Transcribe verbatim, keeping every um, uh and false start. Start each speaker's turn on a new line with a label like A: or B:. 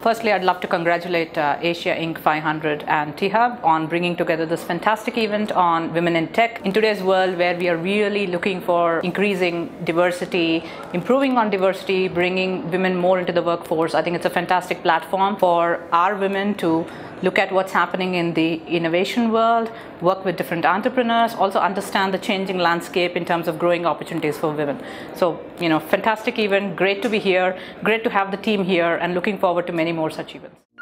A: Firstly, I'd love to congratulate uh, Asia Inc five hundred and T-Hub on bringing together this fantastic event on women in tech. In today's world where we are really looking for increasing diversity, improving on diversity, bringing women more into the workforce, I think it's a fantastic platform for our women to look at what's happening in the innovation world, work with different entrepreneurs, also understand the changing landscape in terms of growing opportunities for women. So, you know, fantastic event, great to be here, great to have the team here, and looking forward to many more such events.